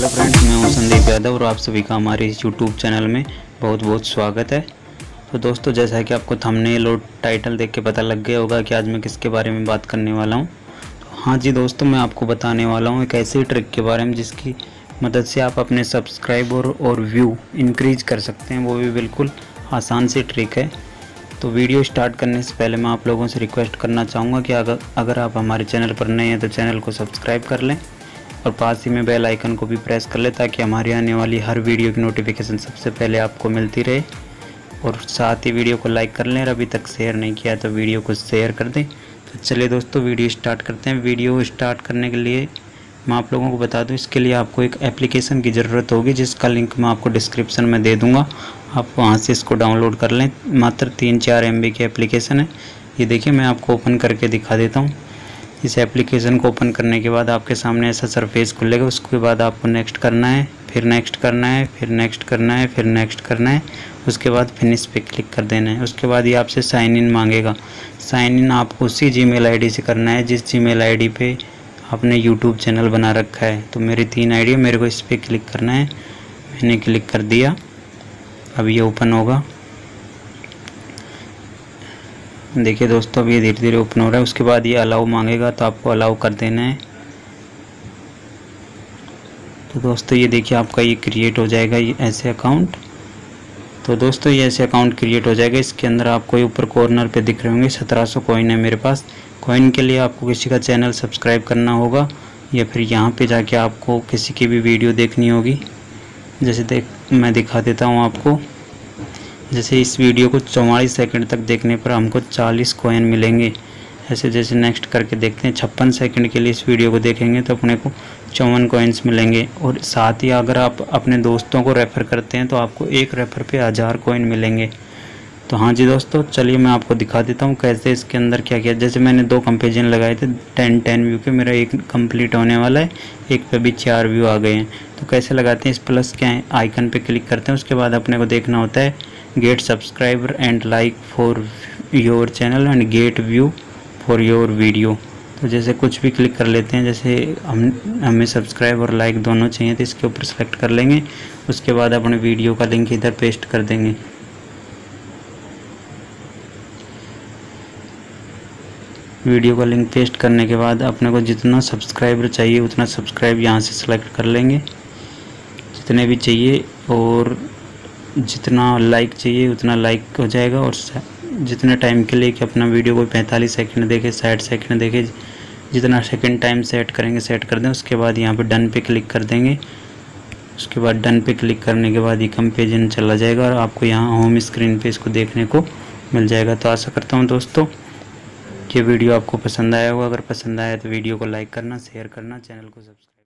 Hello friends, मैं हूं संदीप यादव और आप सभी का हमारे इस यूट्यूब चैनल में बहुत बहुत स्वागत है। तो दोस्तों, जैसा कि आपको थंबनेल और टाइटल देख के पता लग गया होगा कि आज मैं किसके बारे में बात करने वाला हूं। तो हाँ जी दोस्तों, मैं आपको बताने वाला हूं एक ऐसी ट्रिक के बारे में जिसकी मदद से आप अपने सब्सक्राइबर और व्यू इंक्रीज कर सकते हैं। वो भी बिल्कुल आसान सी ट्रिक है। तो वीडियो स्टार्ट करने से पहले मैं आप लोगों से रिक्वेस्ट करना चाहूँगा कि अगर आप हमारे चैनल पर नए हैं तो चैनल को सब्सक्राइब कर लें और पास ही में बेल आइकन को भी प्रेस कर लें ताकि हमारी आने वाली हर वीडियो की नोटिफिकेशन सबसे पहले आपको मिलती रहे। और साथ ही वीडियो को लाइक कर लें और अभी तक शेयर नहीं किया तो वीडियो को शेयर कर दें। तो चलिए दोस्तों, वीडियो स्टार्ट करते हैं। वीडियो स्टार्ट करने के लिए मैं आप लोगों को बता दूं, इसके लिए आपको एक एप्लीकेशन की ज़रूरत होगी जिसका लिंक मैं आपको डिस्क्रिप्शन में दे दूंगा। आप वहां से इसको डाउनलोड कर लें। मात्र 3-4 MB की एप्लीकेशन है। ये देखिए, मैं आपको ओपन करके दिखा देता हूँ। इस एप्लीकेशन को ओपन करने के बाद आपके सामने ऐसा सरफेस खुलेगा। उसके बाद आपको नेक्स्ट करना है, फिर नेक्स्ट करना है, फिर नेक्स्ट करना है, फिर नेक्स्ट करना है। उसके बाद फिनिश पे क्लिक कर देना है। उसके बाद ये आपसे साइन इन मांगेगा। साइन इन आपको उसी जीमेल आईडी से करना है जिस जीमेल आईडी पे आपने यूट्यूब चैनल बना रखा है। तो मेरी 3 आईडी है, मेरे को इस पर क्लिक करना है। मैंने क्लिक कर दिया। अब ये ओपन होगा। देखिए दोस्तों, अब ये धीरे धीरे ओपन हो रहा है। उसके बाद ये अलाउ मांगेगा तो आपको अलाउ कर देना है। तो दोस्तों ये देखिए, आपका ये क्रिएट हो जाएगा ये ऐसे अकाउंट। तो दोस्तों ये ऐसे अकाउंट क्रिएट हो जाएगा। इसके अंदर आपको ऊपर कॉर्नर पे दिख रहे होंगे 1700 कॉइन है मेरे पास। कॉइन के लिए आपको किसी का चैनल सब्सक्राइब करना होगा या फिर यहाँ पे जाके आपको किसी की भी वीडियो देखनी होगी। जैसे मैं दिखा देता हूँ आपको। जैसे इस वीडियो को 44 सेकंड तक देखने पर हमको 40 कॉइन मिलेंगे। ऐसे जैसे नेक्स्ट करके देखते हैं, 56 सेकंड के लिए इस वीडियो को देखेंगे तो अपने को 54 कॉइन्स मिलेंगे। और साथ ही अगर आप अपने दोस्तों को रेफ़र करते हैं तो आपको एक रेफ़र पे 1000 कॉइन मिलेंगे। तो हाँ जी दोस्तों, चलिए मैं आपको दिखा देता हूँ कैसे इसके अंदर क्या किया। जैसे मैंने 2 कंपेरिजन लगाए थे 10 व्यू के, मेरा एक कंप्लीट होने वाला है, एक पे भी 4 व्यू आ गए हैं। तो कैसे लगाते हैं, इस प्लस के आइकन पे क्लिक करते हैं। उसके बाद अपने को देखना होता है get subscriber and like for your channel and get view for your video. तो जैसे कुछ भी क्लिक कर लेते हैं। जैसे हमें सब्सक्राइब और लाइक दोनों चाहिए तो इसके ऊपर सेलेक्ट कर लेंगे। उसके बाद अपने वीडियो का लिंक इधर पेस्ट कर देंगे। वीडियो का लिंक पेस्ट करने के बाद अपने को जितना सब्सक्राइबर चाहिए उतना सब्सक्राइब यहाँ से सेलेक्ट कर लेंगे, जितने भी चाहिए। और जितना लाइक चाहिए उतना लाइक हो जाएगा। और जितने टाइम के लिए कि अपना वीडियो को 45 सेकंड देखे, 60 सेकंड देखे, जितना सेकंड टाइम सेट करेंगे सेट कर दें। उसके बाद यहाँ पे डन पे क्लिक कर देंगे। उसके बाद डन पे क्लिक करने के बाद ये कंपेरिजन चला जाएगा और आपको यहाँ होम स्क्रीन पे इसको देखने को मिल जाएगा। तो आशा करता हूँ दोस्तों ये वीडियो आपको पसंद आया होगा। अगर पसंद आया तो वीडियो को लाइक करना, शेयर करना, चैनल को सब्सक्राइब